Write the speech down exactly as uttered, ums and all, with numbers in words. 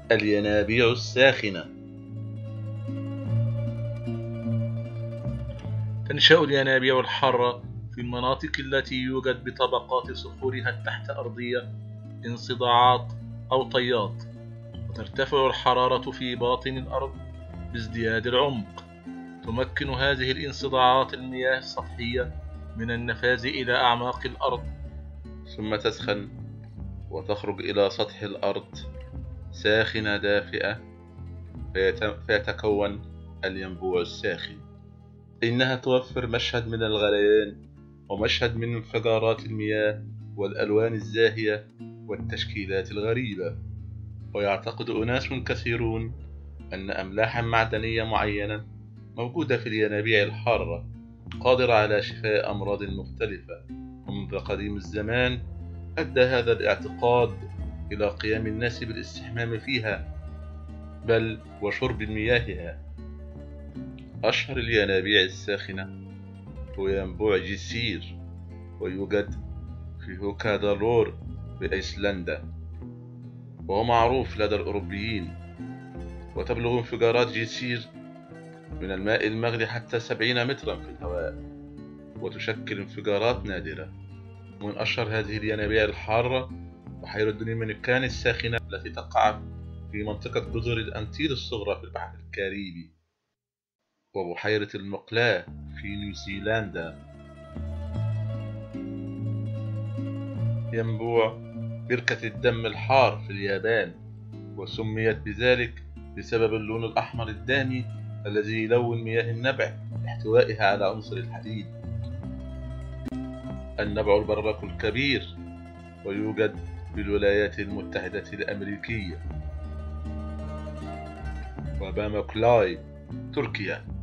الينابيع الساخنة. تنشأ الينابيع الحارة في المناطق التي يوجد بطبقات صخورها التحت-أرضية انصداعات أو طيات، وترتفع الحرارة في باطن الأرض بازدياد العمق. تمكن هذه الانصداعات المياه السطحية من النفاذ إلى أعماق الأرض، ثم تسخن وتخرج إلى سطح الأرض ساخنة دافئة، فيتكون الينبوع الساخن. إنها توفر مشهد من الغليان ومشهد من انفجارات المياه والألوان الزاهية والتشكيلات الغريبة. ويعتقد أناس كثيرون أن أملاحا معدنية معينة موجودة في الينابيع الحارة، قادرة على شفاء أمراض مختلفة. ومنذ قديم الزمان أدى هذا الاعتقاد إلى قيام الناس بالاستحمام فيها، بل وشرب مياهها. أشهر الينابيع الساخنة هو ينبوع جيسير، ويوجد في هوكادالور بأيسلندا، وهو معروف لدى الأوروبيين. وتبلغ انفجارات جيسير من الماء المغلي حتى سبعين مترا في الهواء، وتشكل انفجارات نادرة. ومن أشهر هذه الينابيع الحارة بحيرة دونيمينيكان الساخنة التي تقع في منطقة جزر الأنتيل الصغرى في البحر الكاريبي، وبحيرة المقلاة في نيوزيلندا. ينبوع بركة الدم الحار في اليابان، وسميت بذلك بسبب اللون الأحمر الدامي الذي يلون مياه النبع لاحتوائها على عنصر الحديد. النبع البرق الكبير، ويوجد في الولايات المتحدة الأمريكية وباماكلاي تركيا.